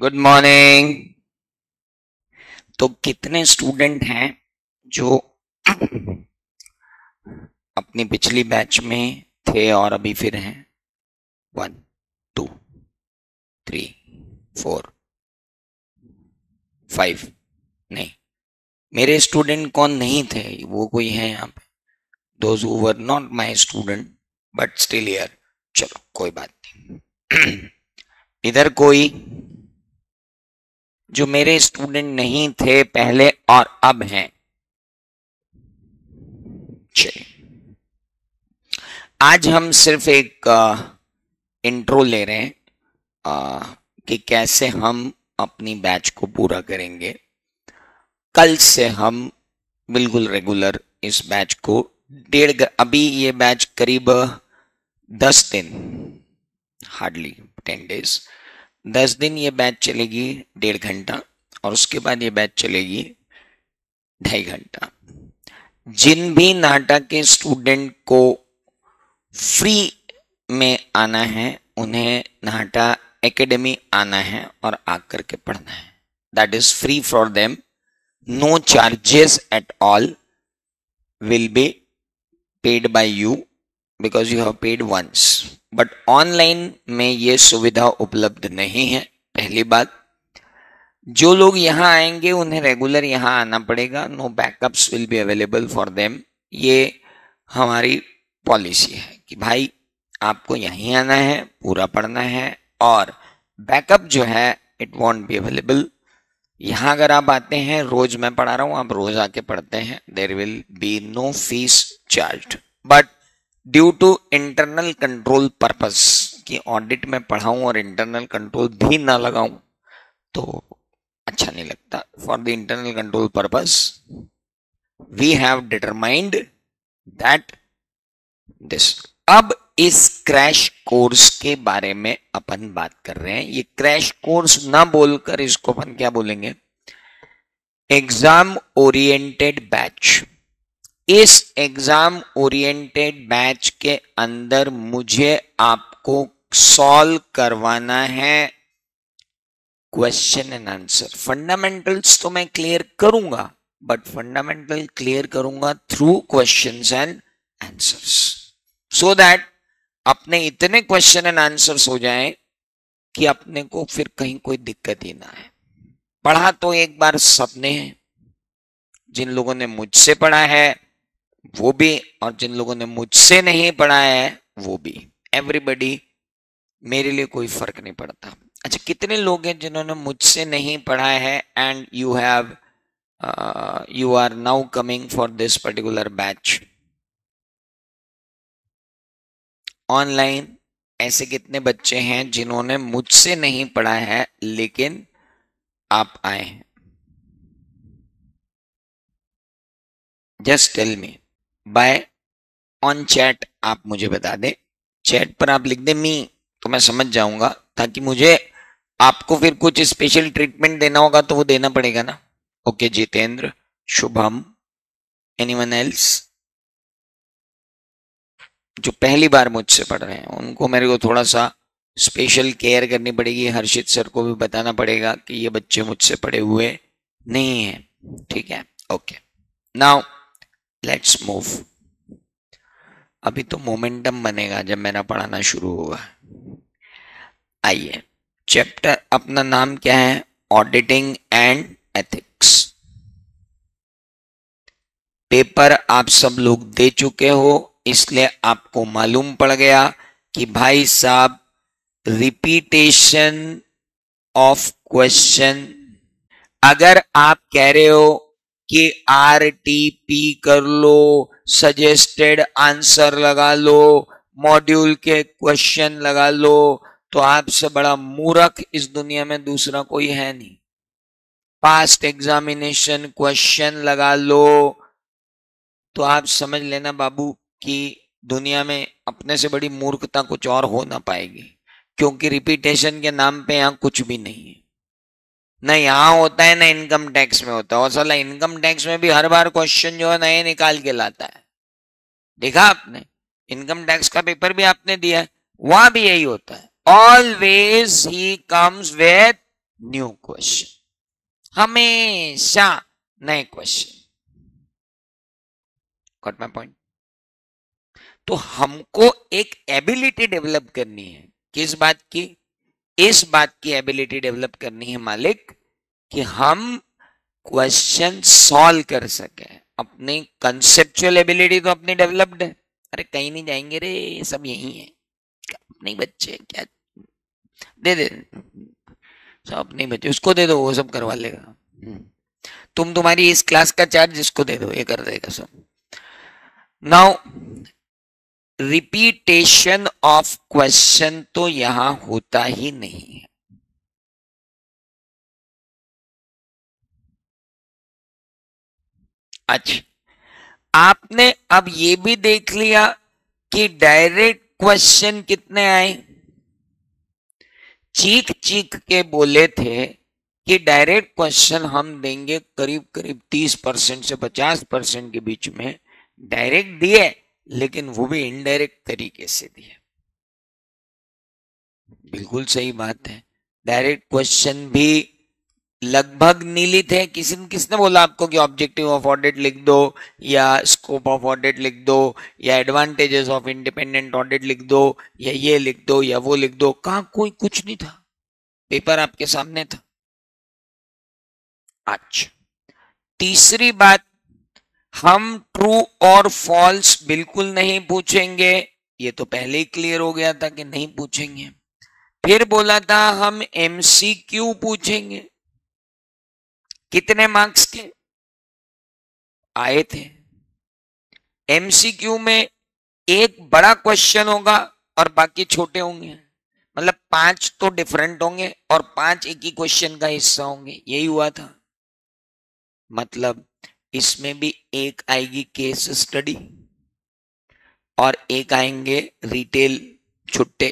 Good morning. तो कितने student हैं जो अपनी पिछली बैच में थे और अभी फिर हैं? 1 2 3 4 5। नहीं, मेरे स्टूडेंट कौन नहीं थे? वो कोई है यहाँ पे? Those who were not my student but still here. चलो कोई बात नहीं। इधर कोई जो मेरे स्टूडेंट नहीं थे पहले और अब हैं? चलिए, आज हम सिर्फ एक इंट्रो ले रहे हैं कि कैसे हम अपनी बैच को पूरा करेंगे। कल से हम बिल्कुल रेगुलर इस बैच को अभी ये बैच करीब 10 दिन, हार्डली 10 डेज, 10 दिन ये बैच चलेगी 1.5 घंटा, और उसके बाद ये बैच चलेगी 2.5 घंटा। जिन भी नाटक के स्टूडेंट को फ्री में आना है उन्हें नाटा एकेडमी आना है और आकर के पढ़ना है। That is free for them, no charges at all will be paid by you because you have paid once. But online में ये सुविधा उपलब्ध नहीं है। पहली बात, जो लोग यहाँ आएंगे उन्हें रेगुलर यहाँ आना पड़ेगा। No backups will be available for them. ये हमारी पॉलिसी है कि भाई आपको यहीं आना है, पूरा पढ़ना है, और बैकअप जो है इट वॉन्ट बी अवेलेबल। यहाँ अगर आप आते हैं, रोज मैं पढ़ा रहा हूँ, आप रोज आके पढ़ते हैं, there will be no fees charged. But due to internal control purpose कि ऑडिट में पढ़ाऊं और इंटरनल कंट्रोल भी ना लगाऊं तो अच्छा नहीं लगता, for the internal control purpose we have determined that this. अब इस क्रैश कोर्स के बारे में अपन बात कर रहे हैं। ये क्रैश कोर्स ना बोलकर इसको अपन क्या बोलेंगे? Exam oriented batch. इस एग्जाम ओरिएंटेड बैच के अंदर मुझे आपको सॉल्व करवाना है क्वेश्चन एंड आंसर। फंडामेंटल्स तो मैं क्लियर करूंगा, बट फंडामेंटल क्लियर करूंगा through questions and answers, so that अपने इतने क्वेश्चन एंड आंसर्स हो जाएं कि अपने को फिर कहीं कोई दिक्कत ही ना है। पढ़ा तो एक बार सबने है, जिन लोगों ने मुझसे पढ़ा है वो भी, और जिन लोगों ने मुझसे नहीं पढ़ा है वो भी। एवरीबडी, मेरे लिए कोई फर्क नहीं पड़ता। अच्छा, कितने लोग हैं जिन्होंने मुझसे नहीं पढ़ा है and you are now coming for this particular batch online? ऐसे कितने बच्चे हैं जिन्होंने मुझसे नहीं पढ़ा है लेकिन आप आए हैं? Just tell me by on chat. आप मुझे बता दें, चैट पर आप लिख दें मी, तो मैं समझ जाऊंगा, ताकि मुझे आपको फिर कुछ स्पेशल ट्रीटमेंट देना होगा तो वो देना पड़ेगा ना। Okay, Jitendra, Shubham, anyone else? जो पहली बार मुझसे पढ़ रहे हैं उनको मेरे को थोड़ा सा स्पेशल केयर करनी पड़ेगी। हर्षित सर को भी बताना पड़ेगा कि ये बच्चे मुझसे पढ़े हुए नहीं हैं। ठीक है, ओके। Now let's move. अभी तो मोमेंटम बनेगा जब मेरा पढ़ाना शुरू होगा। आइए, चैप्टर अपना नाम क्या है? Auditing and ethics. पेपर आप सब लोग दे चुके हो, इसलिए आपको मालूम पड़ गया कि भाई साहब रिपीटेशन ऑफ क्वेश्चन। अगर आप कह रहे हो कि RTP कर लो, सजेस्टेड आंसर लगा लो, मॉड्यूल के क्वेश्चन लगा लो, तो आपसे बड़ा मूर्ख इस दुनिया में दूसरा कोई है नहीं। पास्ट एग्जामिनेशन क्वेश्चन लगा लो, तो आप समझ लेना बाबू कि दुनिया में अपने से बड़ी मूर्खता कुछ और हो ना पाएगी, क्योंकि रिपीटेशन के नाम पे यहां कुछ भी नहीं है। ना यहाँ होता है ना इनकम टैक्स में होता है। और साला इनकम टैक्स में भी हर बार क्वेश्चन जो है नए निकाल के लाता है। देखा आपने? इनकम टैक्स का पेपर भी आपने दिया है, वहां भी यही होता है। Always he comes with new question, हमेशा नए क्वेश्चन। Got my point? तो हमको एक एबिलिटी डेवलप करनी है, किस बात की? इस बात की एबिलिटी डेवलप करनी है मालिक कि हम क्वेश्चन सॉल्व कर सके। अपनी कंसेप्चुअल एबिलिटी तो अपनी डेवलप्ड है, अरे कहीं नहीं जाएंगे रे, सब यही है, अपने बच्चे क्या दे दे, सब अपने बच्चे, उसको दे दो वो सब करवा लेगा। तुम्हारी इस क्लास का चार्ज जिसको दे दो ये कर देगा सब। नाउ रिपीटेशन ऑफ क्वेश्चन तो यहां होता ही नहीं है। अच्छा, आपने अब ये भी देख लिया कि डायरेक्ट क्वेश्चन कितने आए। चीख चीख के बोले थे कि डायरेक्ट क्वेश्चन हम देंगे करीब करीब 30% से 50% के बीच में। डायरेक्ट दिए, लेकिन वो भी इनडायरेक्ट तरीके से दिए। बिल्कुल सही बात है, डायरेक्ट क्वेश्चन भी लगभग नीली थे। किसने बोला आपको कि ऑब्जेक्टिव ऑफ ऑडिट लिख दो, या स्कोप ऑफ ऑडिट लिख दो, या एडवांटेजेस ऑफ इंडिपेंडेंट ऑडिट लिख दो, या ये लिख दो या वो लिख दो? कहां, कोई कुछ नहीं था, पेपर आपके सामने था। अच्छा, तीसरी बात, हम ट्रू और फॉल्स बिल्कुल नहीं पूछेंगे, ये तो पहले ही क्लियर हो गया था कि नहीं पूछेंगे। फिर बोला था हम एमसीक्यू पूछेंगे, कितने मार्क्स के आए थे? एमसीक्यू में एक बड़ा क्वेश्चन होगा और बाकी छोटे होंगे, मतलब 5 तो डिफरेंट होंगे और 5 एक ही क्वेश्चन का हिस्सा होंगे, यही हुआ था। मतलब इसमें भी एक आएगी केस स्टडी और एक आएंगे रिटेल छुट्टे।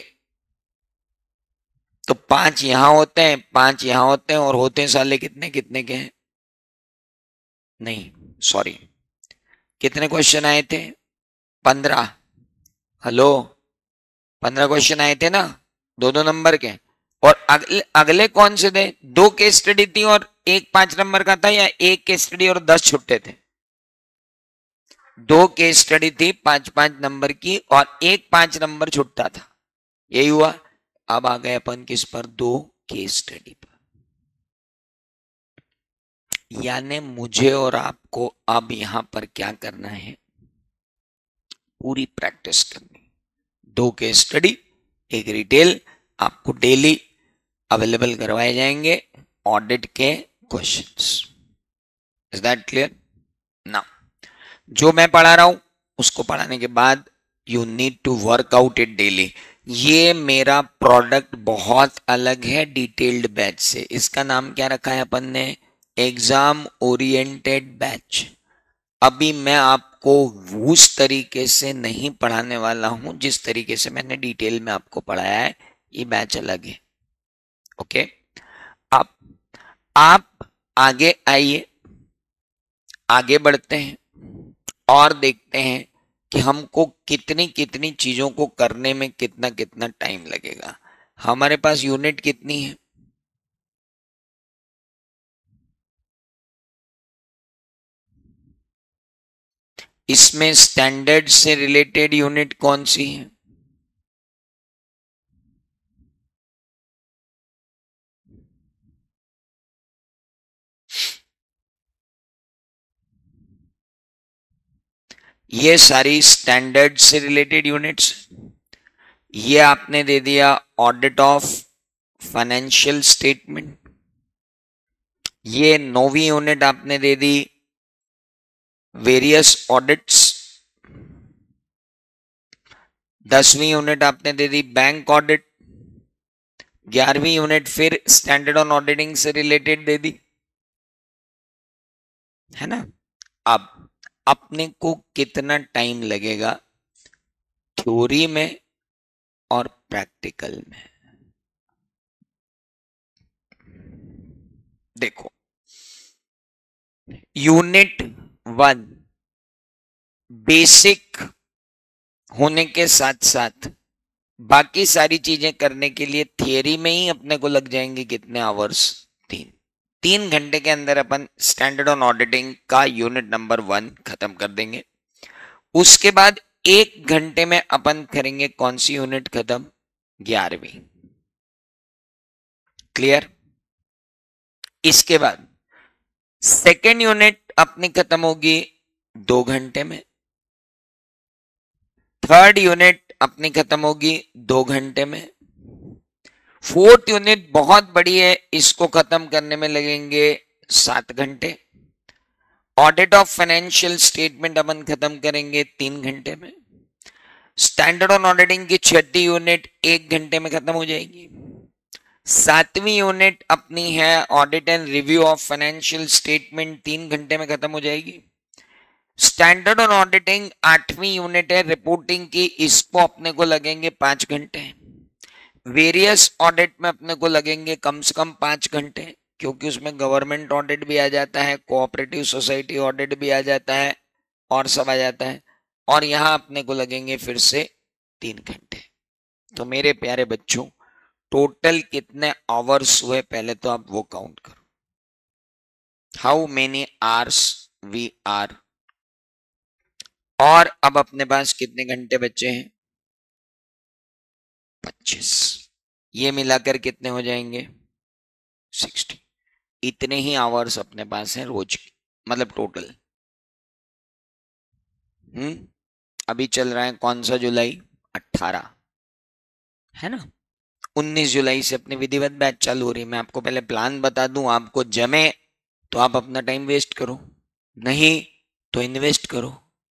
तो 5 यहां होते हैं, 5 यहां होते हैं, और होते हैं साले कितने कितने के हैं? नहीं सॉरी, कितने क्वेश्चन आए थे? 15। हेलो, 15 क्वेश्चन आए थे ना, 2-2 नंबर के। और अगले अगले कौन से थे? 2 केस स्टडी थी और एक 5 नंबर का था, या एक केस स्टडी और 10 छुट्टे थे? 2 केस स्टडी थी 5-5 नंबर की और एक 5 नंबर छुट्टा था, यही हुआ। अब आ गए अपन किस पर? 2 केस स्टडी पर। यानी मुझे और आपको अब यहां पर क्या करना है? पूरी प्रैक्टिस करनी। 2 केस स्टडी, एक रिटेल, आपको डेली अवेलेबल करवाए जाएंगे ऑडिट के क्वेश्चंस। Is that clear? ना, जो मैं पढ़ा रहा हूं उसको पढ़ाने के बाद you need to work out it daily. ये मेरा प्रोडक्ट बहुत अलग है डिटेल्ड बैच से। इसका नाम क्या रखा है अपन ने? Exam oriented batch. अभी मैं आपको उस तरीके से नहीं पढ़ाने वाला हूं जिस तरीके से मैंने डिटेल में आपको पढ़ाया है, ये बैच अलग है। ओके, आप आगे आइए, आगे बढ़ते हैं और देखते हैं कि हमको कितनी कितनी चीजों को करने में कितना कितना टाइम लगेगा। हमारे पास यूनिट कितनी है? इसमें स्टैंडर्ड से रिलेटेड यूनिट कौन सी है? ये सारी स्टैंडर्ड से रिलेटेड यूनिट्स। ये आपने दे दिया ऑडिट ऑफ फाइनेंशियल स्टेटमेंट। ये 9वीं यूनिट आपने दे दी वेरियस ऑडिट्स। 10वीं यूनिट आपने दे दी बैंक ऑडिट। 11वीं यूनिट फिर स्टैंडर्ड ऑन ऑडिटिंग से रिलेटेड दे दी, है ना? अब अपने को कितना टाइम लगेगा थ्योरी में और प्रैक्टिकल में? देखो, यूनिट 1 बेसिक होने के साथ साथ बाकी सारी चीजें करने के लिए थियरी में ही अपने को लग जाएंगे कितने आवर्स? 3 घंटे के अंदर अपन स्टैंडर्ड ऑन ऑडिटिंग का यूनिट नंबर 1 खत्म कर देंगे। उसके बाद 1 घंटे में अपन करेंगे कौन सी यूनिट खत्म? 11वीं। क्लियर? इसके बाद सेकेंड यूनिट अपनी खत्म होगी 2 घंटे में। थर्ड यूनिट अपनी खत्म होगी 2 घंटे में। फोर्थ यूनिट बहुत बड़ी है, इसको खत्म करने में लगेंगे 7 घंटे। ऑडिट ऑफ फाइनेंशियल स्टेटमेंट अपन खत्म करेंगे 3 घंटे में। स्टैंडर्ड ऑन ऑडिटिंग की छठी यूनिट 1 घंटे में खत्म हो जाएगी। 7वीं यूनिट अपनी है audit and review of financial statement, 3 घंटे में खत्म हो जाएगी। स्टैंडर्ड ऑन ऑडिटिंग 8वीं यूनिट है रिपोर्टिंग की, इसको अपने को लगेंगे 5 घंटे। वेरियस ऑडिट में अपने को लगेंगे कम से कम 5 घंटे, क्योंकि उसमें गवर्नमेंट ऑडिट भी आ जाता है, कोऑपरेटिव सोसाइटी ऑडिट भी आ जाता है और सब आ जाता है। और यहां अपने को लगेंगे फिर से 3 घंटे। तो मेरे प्यारे बच्चों, टोटल कितने आवर्स हुए पहले तो आप वो काउंट करो। How many hours we are. और अब अपने पास कितने घंटे बचे हैं? 25। ये मिलाकर कितने हो जाएंगे? 60। इतने ही आवर्स अपने पास हैं रोज की, मतलब टोटल। अभी चल रहा है कौन सा जुलाई? 18 है ना। 19 जुलाई से अपनी विधिवत बैच चालू हो रही है। मैं आपको पहले प्लान बता दूं, आपको जमे तो आप अपना टाइम वेस्ट करो, नहीं तो इन्वेस्ट करो।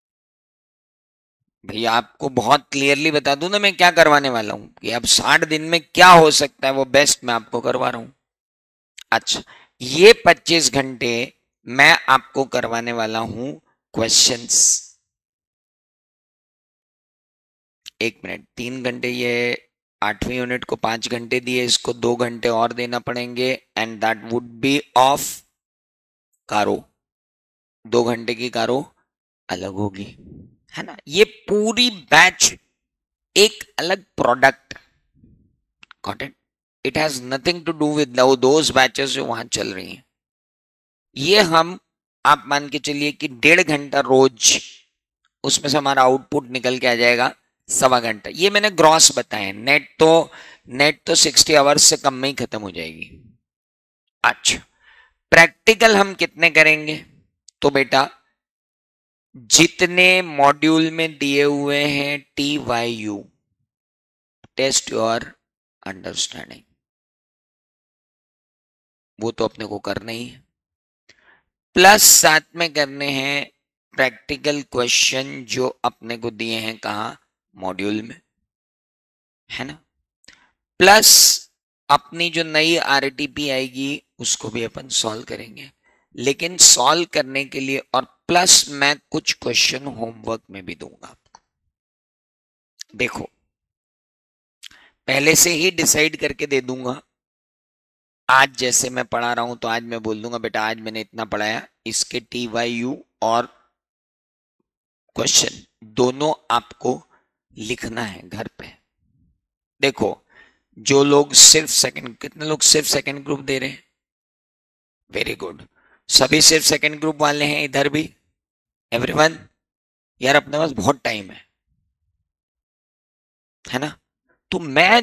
भैया आपको बहुत क्लियरली बता दूं ना मैं क्या करवाने वाला हूं, कि अब 60 दिन में क्या हो सकता है वो बेस्ट मैं आपको करवा रहा हूं। अच्छा, ये 25 घंटे मैं आपको करवाने वाला हूं क्वेश्चंस। 1 मिनट, 3 घंटे ये 8वीं यूनिट को 5 घंटे दिए, इसको 2 घंटे और देना पड़ेंगे, and that would be of course. 2 घंटे की कारो अलग होगी, है ना। ये पूरी बैच एक अलग product, got it? It has nothing to do with those batches जो वहां चल रही हैं। ये हम, आप मान के चलिए कि 1.5 घंटा रोज, उसमें से हमारा आउटपुट निकल के आ जाएगा 1.25 घंटा। ये मैंने ग्रॉस बताया, नेट तो 60 आवर्स से कम में ही खत्म हो जाएगी। अच्छा, प्रैक्टिकल हम कितने करेंगे? तो बेटा जितने मॉड्यूल में दिए हुए हैं TYU, टेस्ट योर अंडरस्टैंडिंग, वो तो अपने को करना ही है, प्लस साथ में करने हैं प्रैक्टिकल क्वेश्चन जो अपने को दिए हैं कहा? मॉड्यूल में, है ना। प्लस अपनी जो नई RTP आएगी उसको भी अपन सॉल्व करेंगे, लेकिन सॉल्व करने के लिए और प्लस मैं कुछ क्वेश्चन होमवर्क में भी दूंगा आपको। देखो, पहले से ही डिसाइड करके दे दूंगा। आज जैसे मैं पढ़ा रहा हूं तो आज मैं बोल दूंगा बेटा आज मैंने इतना पढ़ाया, इसके TYU और क्वेश्चन दोनों आपको लिखना है घर पे। देखो, जो लोग सिर्फ सेकंड, कितने लोग सिर्फ सेकंड ग्रुप दे रहे हैं? वेरी गुड, सभी सिर्फ सेकंड ग्रुप वाले हैं इधर भी? एवरीवन? यार अपने पास बहुत टाइम है ना। तो मैं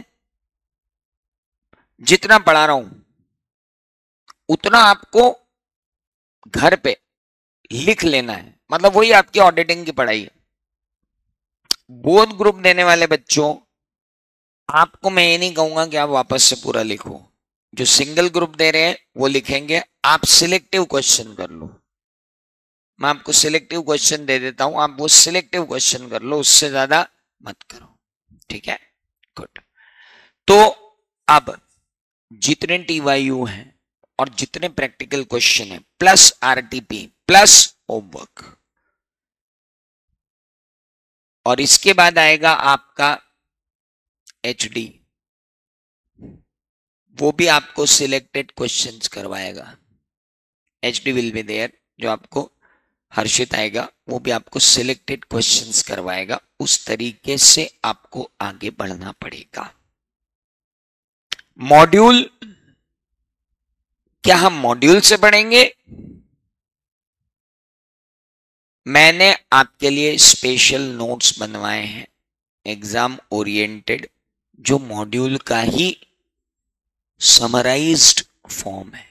जितना पढ़ा रहा हूं उतना आपको घर पे लिख लेना है, मतलब वही आपकी ऑडिटिंग की पढ़ाई है। बोथ ग्रुप देने वाले बच्चों, आपको मैं ये नहीं कहूंगा कि आप वापस से पूरा लिखो। जो सिंगल ग्रुप दे रहे हैं वो लिखेंगे, आप सिलेक्टिव क्वेश्चन कर लो। मैं आपको सिलेक्टिव क्वेश्चन दे देता हूं, आप वो सिलेक्टिव क्वेश्चन कर लो, उससे ज्यादा मत करो, ठीक है? गुड। तो अब जितने TYU हैं और जितने प्रैक्टिकल क्वेश्चन है प्लस RTP प्लस होमवर्क, और इसके बाद आएगा आपका HD, वो भी आपको सिलेक्टेड क्वेश्चंस करवाएगा। HD विल बी देयर, जो आपको हर्षित आएगा वो भी आपको सिलेक्टेड क्वेश्चंस करवाएगा। उस तरीके से आपको आगे बढ़ना पड़ेगा। मॉड्यूल क्या हम मॉड्यूल से पढ़ेंगे? मैंने आपके लिए स्पेशल नोट्स बनवाए हैं एग्जाम ओरिएंटेड, जो मॉड्यूल का ही समराइज्ड फॉर्म है।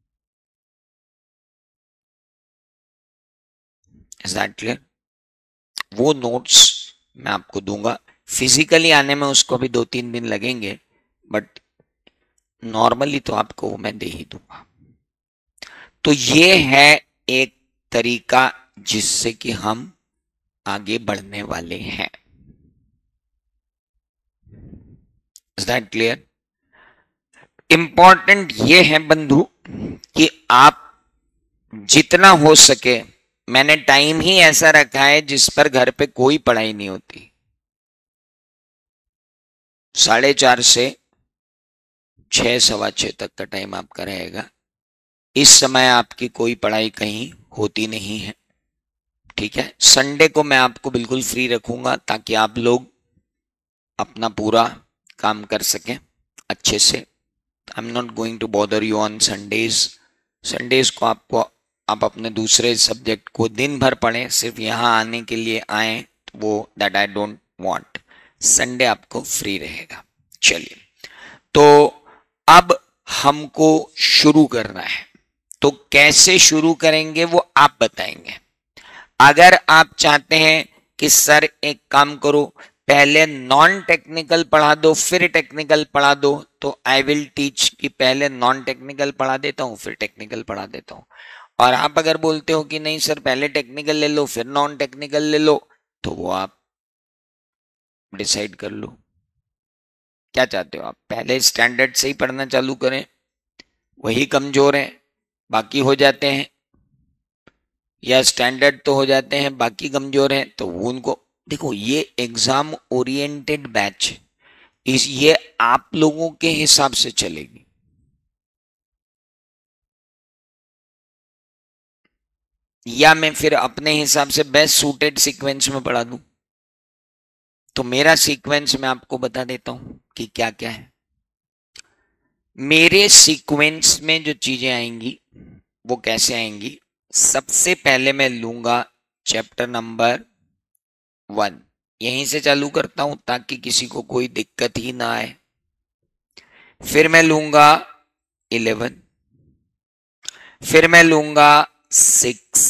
Is that clear? वो नोट्स मैं आपको दूंगा। फिजिकली आने में उसको भी 2-3 दिन लगेंगे, बट नॉर्मली तो आपको वो मैं दे ही दूंगा। तो ये है एक तरीका जिससे कि हम आगे बढ़ने वाले हैं। Is that clear? इंपॉर्टेंट ये है बंधु कि आप जितना हो सके, मैंने टाइम ही ऐसा रखा है जिस पर घर पे कोई पढ़ाई नहीं होती। 4:30 से 6, 6:15 तक का टाइम आपका रहेगा। इस समय आपकी कोई पढ़ाई कहीं होती नहीं है, ठीक है। संडे को मैं आपको बिल्कुल फ्री रखूंगा ताकि आप लोग अपना पूरा काम कर सकें अच्छे से। I am not going to bother you on Sundays. Sundays को आप अपने दूसरे सब्जेक्ट को दिन भर पढ़ें, सिर्फ यहाँ आने के लिए आए, तो वो that I don't want. Sunday आपको फ्री रहेगा। चलिए, तो अब हमको शुरू करना है, तो कैसे शुरू करेंगे वो आप बताएंगे। अगर आप चाहते हैं कि सर एक काम करो, पहले नॉन टेक्निकल पढ़ा दो फिर टेक्निकल पढ़ा दो, तो आई विल टीच कि पहले नॉन टेक्निकल पढ़ा देता हूं फिर टेक्निकल पढ़ा देता हूं। और आप अगर बोलते हो कि नहीं सर पहले टेक्निकल ले लो फिर नॉन टेक्निकल ले लो, तो वो आप डिसाइड कर लो। क्या चाहते हो आप? पहले स्टैंडर्ड से ही पढ़ना चालू करें, वही कमजोर है बाकी हो जाते हैं, या स्टैंडर्ड तो हो जाते हैं बाकी कमजोर हैं, तो उनको देखो। ये एग्जाम ओरिएंटेड बैच ये आप लोगों के हिसाब से चलेगी। या मैं फिर अपने हिसाब से बेस्ट सूटेड सीक्वेंस में पढ़ा दूं? तो मेरा सीक्वेंस मैं आपको बता देता हूं कि क्या क्या है। मेरे सीक्वेंस में जो चीजें आएंगी वो कैसे आएंगी। सबसे पहले मैं लूंगा चैप्टर नंबर 1, यहीं से चालू करता हूं ताकि किसी को कोई दिक्कत ही ना आए। फिर मैं लूंगा 11, फिर मैं लूंगा 6,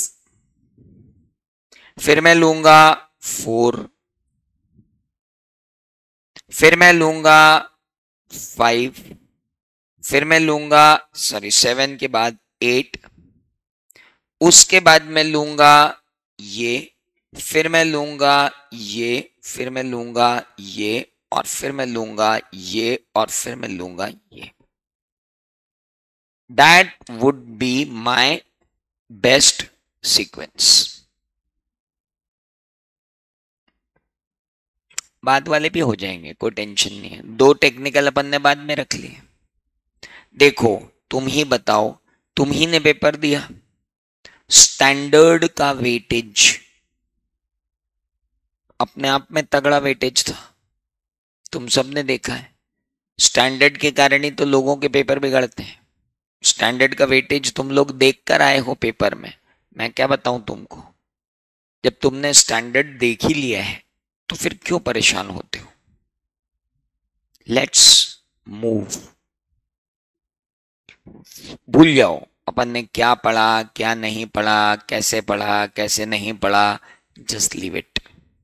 फिर मैं लूंगा 4, फिर मैं लूंगा 5, फिर मैं लूंगा 7 के बाद 8, उसके बाद मैं लूंगा ये, फिर मैं लूंगा ये, फिर मैं लूंगा ये, और फिर मैं लूंगा ये, और फिर मैं लूंगा ये। That would be my best sequence. बाद वाले भी हो जाएंगे, कोई टेंशन नहीं है। 2 टेक्निकल अपन ने बाद में रख लिए। देखो, तुम ही बताओ, तुम ही ने पेपर दिया, स्टैंडर्ड का वेटेज अपने आप में तगड़ा वेटेज था, तुम सबने देखा है। स्टैंडर्ड के कारण ही तो लोगों के पेपर बिगड़ते हैं। स्टैंडर्ड का वेटेज तुम लोग देख कर आए हो पेपर में, मैं क्या बताऊं तुमको। जब तुमने स्टैंडर्ड देख ही लिया है तो फिर क्यों परेशान होते हो। Let's move. भूल जाओ अपन ने क्या पढ़ा क्या नहीं पढ़ा, कैसे पढ़ा कैसे नहीं पढ़ा, just leave it,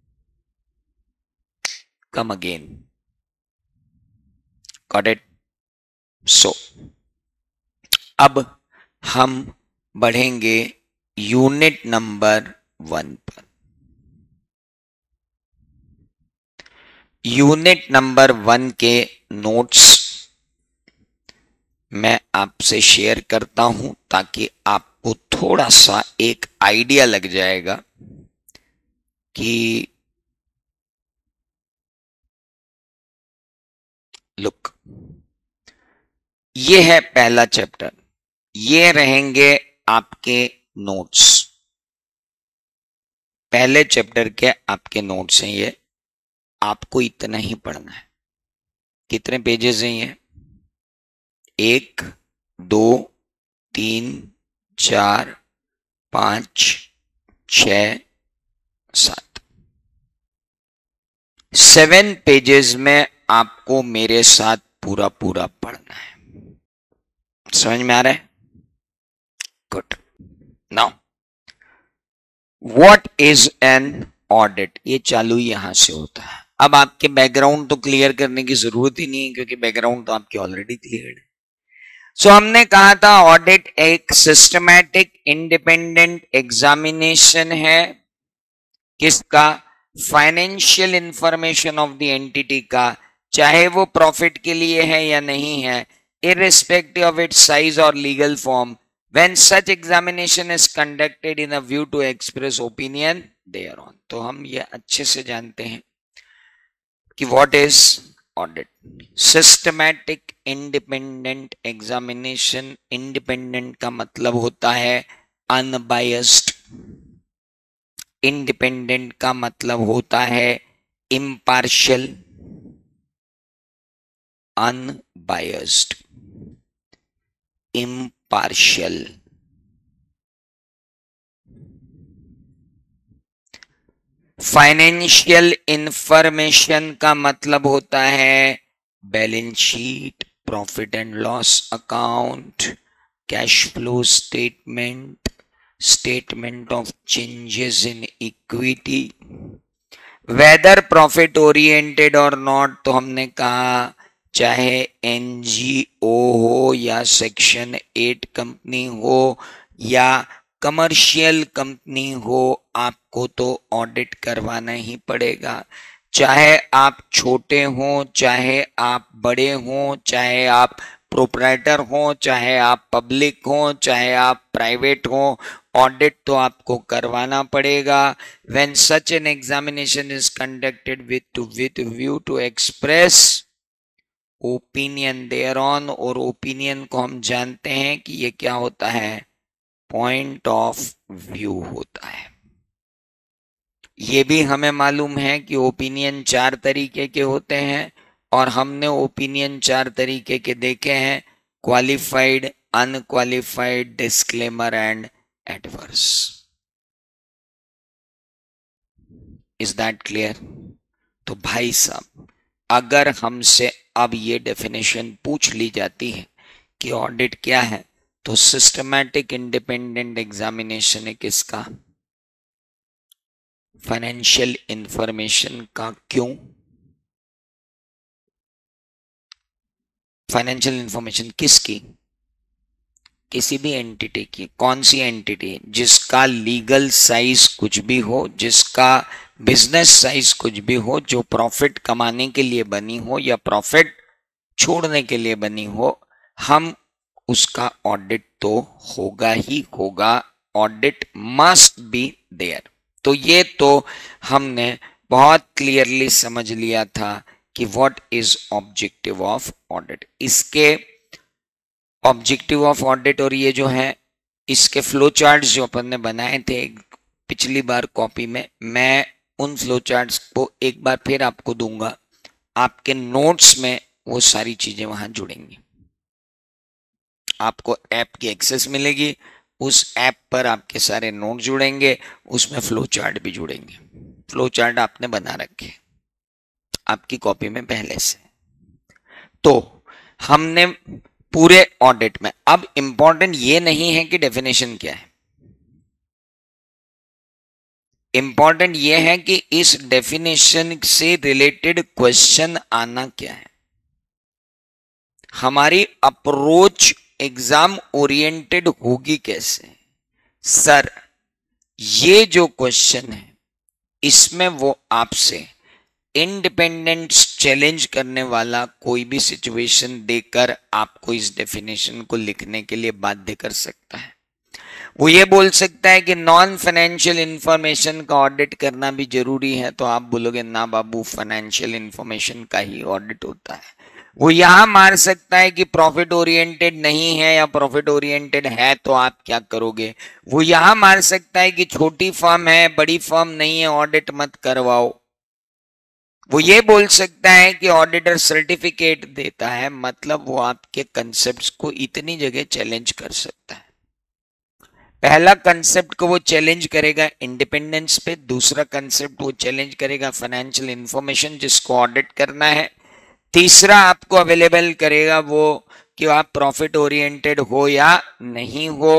come again. Got it? So अब हम बढ़ेंगे यूनिट नंबर 1 पर। यूनिट नंबर 1 के नोट्स मैं आपसे शेयर करता हूं ताकि आपको थोड़ा सा एक आइडिया लग जाएगा कि लुक, ये है पहला चैप्टर, ये रहेंगे आपके नोट्स। पहले चैप्टर के आपके नोट्स हैं ये, आपको इतना ही पढ़ना है। कितने पेजेस हैं ये? 1, 2, 3 4 5 6 7 7 पेजेस में आपको मेरे साथ पूरा पूरा पढ़ना है। समझ में आ रहा है? Good. Now what is an audit? ये चालू यहां से होता है। अब आपके बैकग्राउंड तो क्लियर करने की जरूरत ही नहीं है, क्योंकि बैकग्राउंड तो आपके ऑलरेडी क्लियर है। सो हमने कहा था ऑडिट एक सिस्टमैटिक इंडिपेंडेंट एग्जामिनेशन है। किसका? Financial information of the entity का, चाहे वो प्रॉफिट के लिए है या नहीं है, irrespective of its size or legal form, when such examination is conducted in a view to express opinion thereon। तो हम ये अच्छे से जानते हैं कि what is audit? Systematic independent examination। independent का मतलब होता है unbiased, independent का मतलब होता है impartial, unbiased, impartial। Financial information का मतलब होता है balance sheet, profit and loss account, cash flow statement, statement of changes in equity, whether profit oriented और नॉट। तो हमने कहा चाहे एनजीओ हो या सेक्शन 8 कंपनी हो या कमर्शियल कंपनी हो, आपको तो ऑडिट करवाना ही पड़ेगा। चाहे आप छोटे हो, चाहे आप बड़े हो, चाहे आप प्रोप्राइटर हो, चाहे आप पब्लिक हो, चाहे आप प्राइवेट हो, ऑडिट तो आपको करवाना पड़ेगा। When such an examination is conducted with view to express opinion thereon, और ओपिनियन को हम जानते हैं कि ये क्या होता है? पॉइंट ऑफ व्यू होता है। ये भी हमें मालूम है कि ओपिनियन 4 तरीके के होते हैं, और हमने ओपिनियन 4 तरीके के देखे हैं: qualified, unqualified, disclaimer and adverse. Is that clear? तो भाई साहब, अगर हमसे अब ये डेफिनेशन पूछ ली जाती है कि ऑडिट क्या है, तो सिस्टमैटिक इंडिपेंडेंट एग्जामिनेशन है किसका? फाइनेंशियल इंफॉर्मेशन का। क्यों? फाइनेंशियल इंफॉर्मेशन किसकी? किसी भी एंटिटी की। कौन सी एंटिटी? जिसका लीगल साइज कुछ भी हो, जिसका बिजनेस साइज कुछ भी हो, जो प्रॉफिट कमाने के लिए बनी हो या प्रॉफिट छोड़ने के लिए बनी हो, हम उसका ऑडिट तो होगा ही होगा। Audit must be there. तो ये तो हमने बहुत क्लियरली समझ लिया था कि what is objective of audit. इसके ऑब्जेक्टिव ऑफ ऑडिट और ये जो है, इसके फ्लो चार्ट्स जो अपन ने बनाए थे पिछली बार कॉपी में, मैं उन फ्लो चार्ट्स को एक बार फिर आपको दूंगा। आपके नोट्स में वो सारी चीजें वहां जुड़ेंगी। आपको ऐप की एक्सेस मिलेगी, उस ऐप पर आपके सारे नोट जुड़ेंगे, उसमें फ्लो चार्ट भी जुड़ेंगे। फ्लो चार्ट आपने बना रखे आपकी कॉपी में पहले से। तो हमने पूरे ऑडिट में, अब इंपॉर्टेंट ये नहीं है कि डेफिनेशन क्या है, इंपॉर्टेंट ये है कि इस डेफिनेशन से रिलेटेड क्वेश्चन आना क्या है। हमारी अप्रोच एग्जाम ओरिएंटेड होगी कैसे? सर, ये जो क्वेश्चन है इसमें वो आपसे इंडिपेंडेंट चैलेंज करने वाला कोई भी सिचुएशन देकर आपको इस डेफिनेशन को लिखने के लिए बाध्य कर सकता है। वो ये बोल सकता है कि नॉन फाइनेंशियल इंफॉर्मेशन का ऑडिट करना भी जरूरी है, तो आप बोलोगे ना बाबू, फाइनेंशियल इंफॉर्मेशन का ही ऑडिट होता है। वो यहां मार सकता है कि प्रॉफिट ओरिएंटेड नहीं है या प्रॉफिट ओरिएंटेड है, तो आप क्या करोगे। वो यहां मार सकता है कि छोटी फर्म है, बड़ी फर्म नहीं है, ऑडिट मत करवाओ। वो ये बोल सकता है कि ऑडिटर सर्टिफिकेट देता है, मतलब वो आपके कंसेप्ट्स को इतनी जगह चैलेंज कर सकता है। पहला कंसेप्ट को वो चैलेंज करेगा इंडिपेंडेंस पे, दूसरा कंसेप्ट वो चैलेंज करेगा फाइनेंशियल इंफॉर्मेशन जिसको ऑडिट करना है, तीसरा आपको अवेलेबल करेगा वो कि आप प्रॉफिट ओरिएंटेड हो या नहीं हो,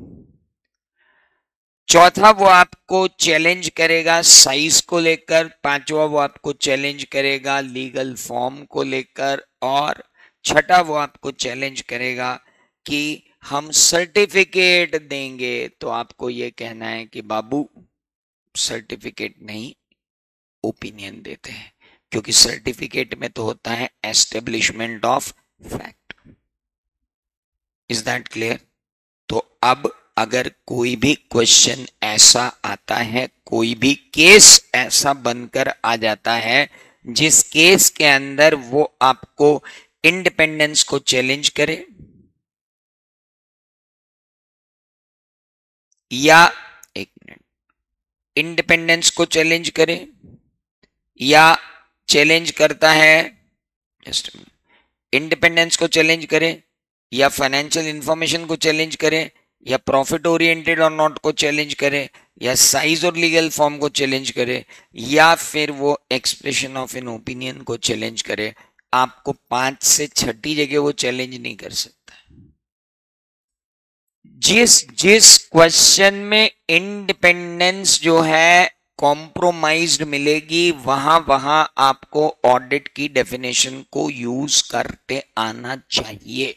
चौथा वो आपको चैलेंज करेगा साइज को लेकर, पांचवा वो आपको चैलेंज करेगा लीगल फॉर्म को लेकर, और छठा वो आपको चैलेंज करेगा कि हम सर्टिफिकेट देंगे तो आपको ये कहना है कि बाबू सर्टिफिकेट नहीं, ओपिनियन देते हैं, क्योंकि सर्टिफिकेट में तो होता है establishment of fact. Is that clear? तो अब अगर कोई भी क्वेश्चन ऐसा आता है, कोई भी केस ऐसा बनकर आ जाता है जिस केस के अंदर वो आपको इंडिपेंडेंस को चैलेंज करे या एक मिनट, इंडिपेंडेंस को चैलेंज करे या चैलेंज करता है, जस्ट इंडिपेंडेंस को चैलेंज करे या फाइनेंशियल इंफॉर्मेशन को चैलेंज करे या प्रॉफिट ओरिएंटेड और नॉट को चैलेंज करे या साइज और लीगल फॉर्म को चैलेंज करे या फिर वो एक्सप्रेशन ऑफ एन ओपिनियन को चैलेंज करे, आपको 5 से 6 जगह वो चैलेंज नहीं कर सकता। जिस जिस क्वेश्चन में इंडिपेंडेंस जो है कॉम्प्रोमाइज्ड मिलेगी, वहां वहां आपको ऑडिट की डेफिनेशन को यूज करते आना चाहिए।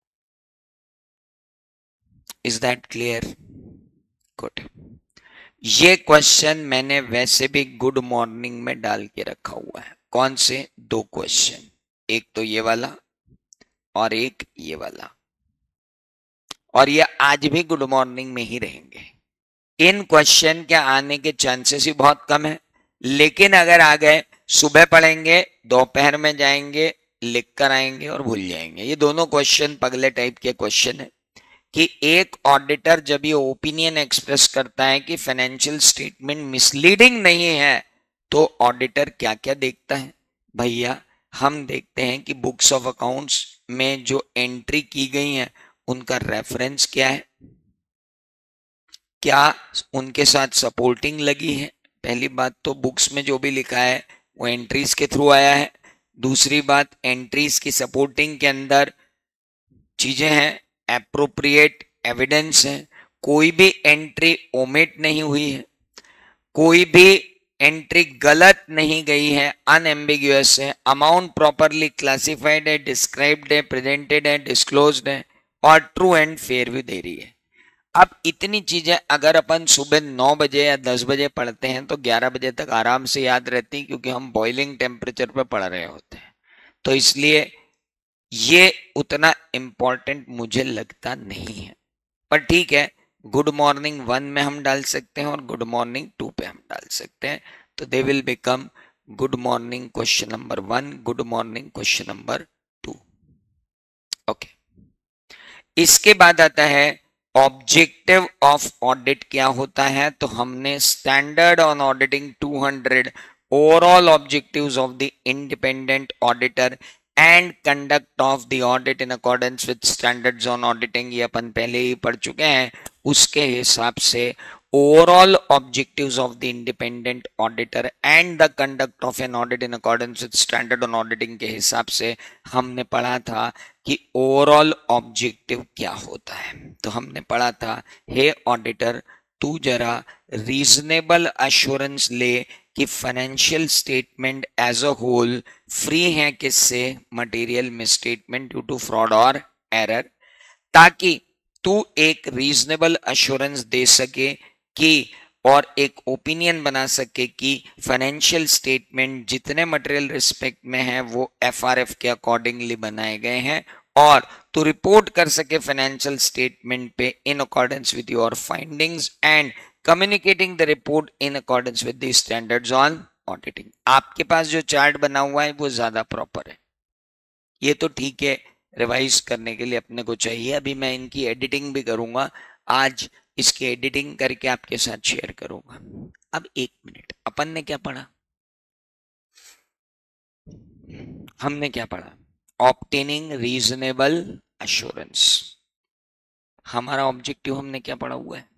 Is that clear? गुड। ये क्वेश्चन मैंने वैसे भी गुड मॉर्निंग में डाल के रखा हुआ है। कौन से? 2 क्वेश्चन, एक तो ये वाला और एक ये वाला, और ये आज भी गुड मॉर्निंग में ही रहेंगे। इन क्वेश्चन के आने के चांसेस ही बहुत कम है, लेकिन अगर आ गए, सुबह पढ़ेंगे, दोपहर में जाएंगे, लिख कर आएंगे और भूल जाएंगे। ये दोनों क्वेश्चन पगले टाइप के क्वेश्चन है कि एक ऑडिटर जब ये ओपिनियन एक्सप्रेस करता है कि फाइनेंशियल स्टेटमेंट मिसलीडिंग नहीं है, तो ऑडिटर क्या क्या देखता है भैया? हम देखते हैं कि बुक्स ऑफ अकाउंट्स में जो एंट्री की गई है उनका रेफरेंस क्या है, क्या उनके साथ सपोर्टिंग लगी है। पहली बात तो बुक्स में जो भी लिखा है वो एंट्रीज के थ्रू आया है। दूसरी बात, एंट्रीज की सपोर्टिंग के अंदर चीजें हैं, एप्रोप्रिएट एविडेंस है, कोई भी एंट्री ओमिट नहीं हुई है, कोई भी एंट्री गलत नहीं गई है, अनएम्बिग्यूअस है, अमाउंट प्रॉपरली क्लासिफाइड है, डिस्क्राइब्ड है, प्रेजेंटेड है, डिस्क्लोज्ड है और ट्रू एंड फेयर भी दे रही है। अब इतनी चीजें अगर अपन सुबह 9 बजे या 10 बजे पढ़ते हैं तो 11 बजे तक आराम से याद रहती हैं, क्योंकि हम बॉइलिंग टेम्परेचर पे पढ़ रहे होते हैं। तो इसलिए ये उतना इंपॉर्टेंट मुझे लगता नहीं है, पर ठीक है, गुड मॉर्निंग 1 में हम डाल सकते हैं और गुड मॉर्निंग 2 पे हम डाल सकते हैं, तो they will become good morning question number 1, good morning question number 2। Okay, इसके बाद आता है ऑब्जेक्टिव ऑफ ऑडिट क्या होता है। तो हमने standard on auditing 200 overall objectives of the independent auditor and conduct of the audit in accordance with standards on auditing, ये अपन पहले ही पढ़ चुके हैं। उसके हिसाब से overall objectives of the independent auditor and the conduct of an audit in accordance with standard on auditing के हिसाब से हमने पढ़ा था कि ओवरऑल ऑब्जेक्टिव क्या होता है। तो हमने पढ़ा था, हे ऑडिटर तू जरा रीजनेबल अश्योरेंस ले कि financial statement as a whole free है किससे? Material misstatement due to fraud और एरर, ताकि तू एक रीजनेबल अश्योरेंस दे सके कि और एक ओपिनियन बना सके कि फाइनेंशियल स्टेटमेंट जितने मटेरियल रिस्पेक्ट में है वो एफआरएफ के अकॉर्डिंगली बनाए गए हैं, और तो रिपोर्ट कर सके फाइनेंशियल स्टेटमेंट पे in accordance with your findings and communicating the report in accordance with the standards on auditing. आपके पास जो चार्ट बना हुआ है वो ज्यादा प्रॉपर है, ये तो ठीक है, रिवाइज करने के लिए अपने को चाहिए। अभी मैं इनकी एडिटिंग भी करूंगा, आज इसकी एडिटिंग करके आपके साथ शेयर करूंगा। अब एक मिनट, अपन ने क्या पढ़ा? हमने क्या पढ़ा? Obtaining reasonable assurance. हमारा ऑब्जेक्टिव हमने क्या पढ़ा हुआ है?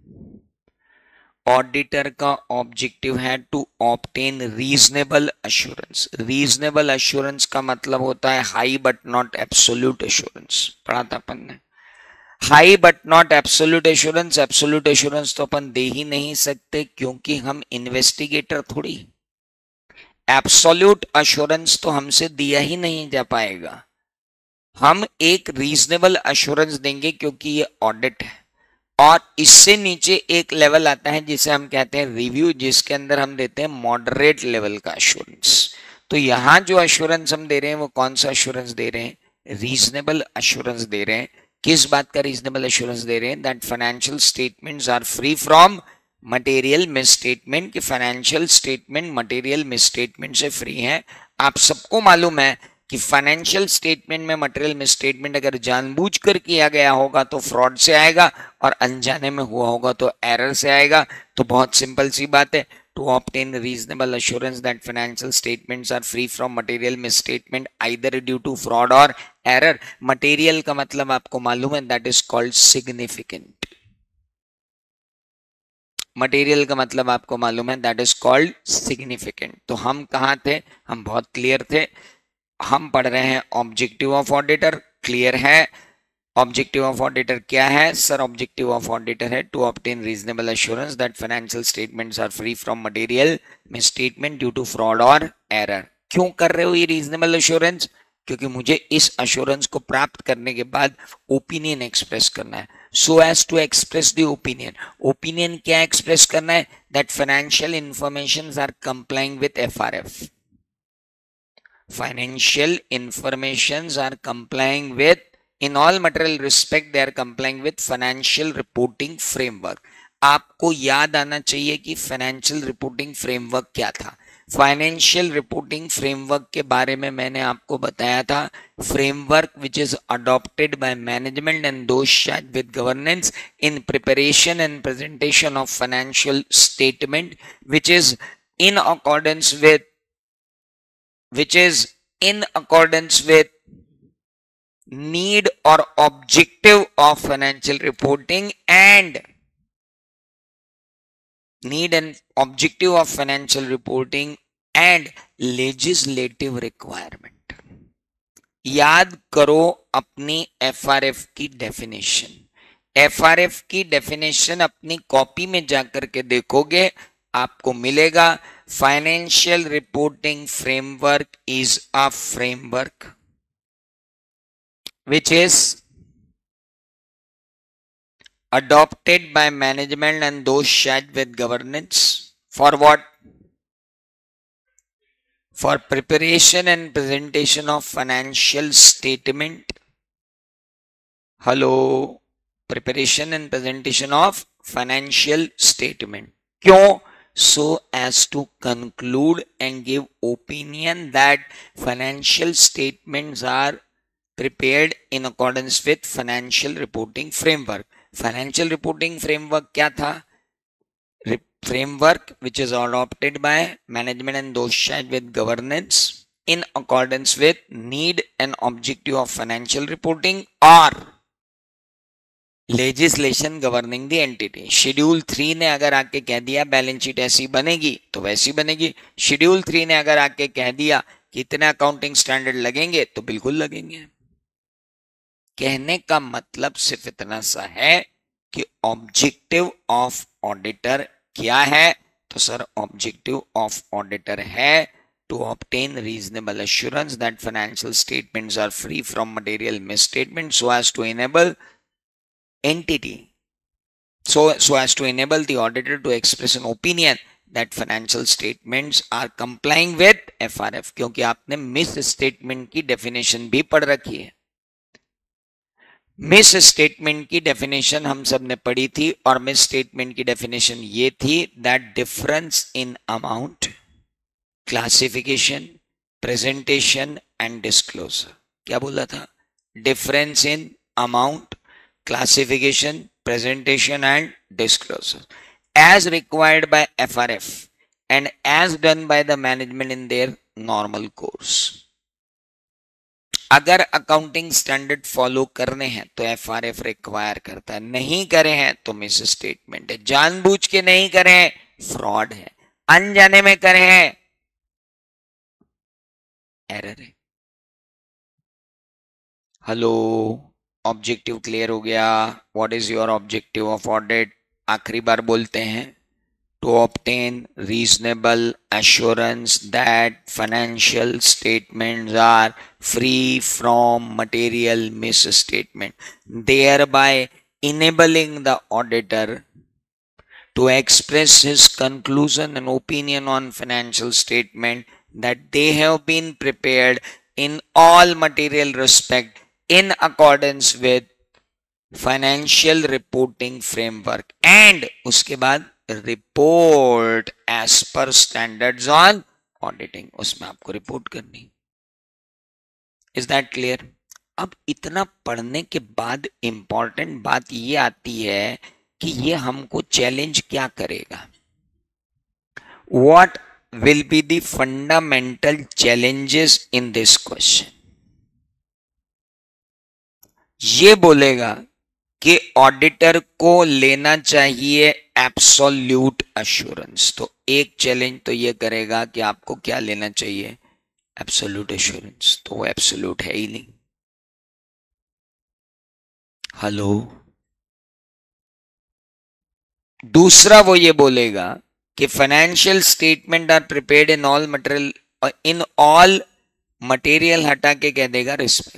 ऑडिटर का ऑब्जेक्टिव है to obtain reasonable assurance. Reasonable assurance का मतलब होता है high but not absolute assurance, पढ़ा था अपन ने। High but not absolute assurance, absolute assurance तो अपन दे ही नहीं सकते क्योंकि हम इन्वेस्टिगेटर थोड़ी। एब्सोल्यूट एश्योरेंस तो हमसे दिया ही नहीं जा पाएगा। हम एक रीजनेबल एश्योरेंस देंगे क्योंकि ये ऑडिट है। और इससे नीचे एक लेवल आता है जिसे हम कहते हैं रिव्यू, जिसके अंदर हम देते हैं मॉडरेट लेवल का एश्योरेंस। तो यहां जो एश्योरेंस हम दे रहे हैं वो कौन सा एश्योरेंस दे रहे हैं? रीजनेबल एश्योरेंस दे रहे हैं। किस बात का रीजनेबल एश्योरेंस दे रहे हैं? That financial statements are free from material misstatement, कि फाइनेंशियल स्टेटमेंट मटेरियल मिसस्टेटमेंट से फ्री है। आप सबको मालूम है कि फाइनेंशियल स्टेटमेंट में मटेरियल मिसस्टेटमेंट अगर जानबूझकर किया गया होगा तो फ्रॉड से आएगा, और अनजाने में हुआ होगा तो एरर से आएगा। तो बहुत सिंपल सी बात है, to obtain reasonable assurance that financial statements are free from material misstatement either due to fraud और एरर। मटेरियल का मतलब आपको मालूम है, that is called significant. Material का मतलब आपको मालूम है, दैट इज कॉल्ड सिग्निफिकेंट। तो हम कहाँ थे? हम बहुत क्लियर थे। हम पढ़ रहे हैं ऑब्जेक्टिव ऑफ ऑडिटर, क्लियर है? ऑब्जेक्टिव ऑफ ऑडिटर क्या है सर? ऑब्जेक्टिव ऑफ ऑडिटर है to obtain reasonable assurance that financial statements are free from material misstatement due to fraud और एरर। क्यों कर रहे हो ये रीजनेबल एश्योरेंस? क्योंकि मुझे इस एश्योरेंस को प्राप्त करने के बाद ओपिनियन एक्सप्रेस करना है। So as to express the opinion. Opinion क्या एक्सप्रेस करना है? That financial information are complying with FRF. Financial informations are complying with, in all material respect they are complying with financial reporting framework। आपको याद आना चाहिए कि financial reporting framework क्या था। फाइनेंशियल रिपोर्टिंग फ्रेमवर्क के बारे में मैंने आपको बताया था, framework which is adopted by management and those charged with governance in preparation and presentation of financial statement which is in accordance with which is in accordance with need or objective of financial reporting and need and objective of financial reporting and legislative requirement। याद करो अपनी FRF की definition. FRF की definition अपनी copy में जाकर के देखोगे, आपको मिलेगा financial reporting framework is a framework which is adopted by management and those charged with governance for what? For preparation and presentation of financial statement. Hello, preparation and presentation of financial statement. क्यों? So as to conclude and give opinion that financial statements are prepared in accordance with financial reporting framework। financial reporting framework क्या था? framework which is adopted by management and those charged with governance in accordance with need and objective of financial reporting or legislation governing the entity. Schedule 3 ने अगर आके कह दिया balance sheet ऐसी बनेगी तो वैसी बनेगी। शेड्यूल 3 ने अगर आके कह दिया कि इतने अकाउंटिंग स्टैंडर्ड लगेंगे तो बिल्कुल लगेंगे। कहने का मतलब सिर्फ इतना सा है कि ऑब्जेक्टिव ऑफ ऑडिटर क्या है? तो सर ऑब्जेक्टिव ऑफ ऑडिटर है to obtain reasonable assurance that financial statements are free from material misstatement so as to enable entity so as to enable the auditor to express an opinion that financial statements are complying with FRF। क्योंकि आपने miss statement की definition भी पढ़ रखी है। Miss statement की definition हम सब ने पढ़ी थी और मिस स्टेटमेंट की डेफिनेशन ये थी that difference in amount, classification, presentation and disclosure. क्या बोला था? Difference in amount, classification, presentation and disclosure as required by FRF and as done by the management in their normal course। अगर accounting standard follow करने हैं तो FRF require करता है, नहीं करे हैं तो मिस स्टेटमेंट है, जानबूझ के नहीं करे हैं फ्रॉड है, अनजाने में करे हैं एरर है। हेलो, ऑब्जेक्टिव क्लियर हो गया? What is your objective of audit? आखिरी बार बोलते हैं, to obtain reasonable assurance that financial statements are free from material misstatement, thereby enabling the auditor to express his conclusion and opinion on financial statement that they have been prepared in all material respect in accordance with financial reporting framework and उसके बाद report as per standards on auditing, उसमें आपको report करनी। Is that clear? अब इतना पढ़ने के बाद इंपॉर्टेंट बात ये आती है कि ये हमको चैलेंज क्या करेगा, what will be the fundamental challenges in this question. ये बोलेगा कि ऑडिटर को लेना चाहिए एब्सोल्यूट एश्योरेंस, तो एक चैलेंज तो ये करेगा कि आपको क्या लेना चाहिए, एब्सोल्यूट एश्योरेंस, तो वो एब्सोल्यूट है ही नहीं। हेलो, दूसरा वो ये बोलेगा कि financial statement are prepared in all material हटा के कह देगा respect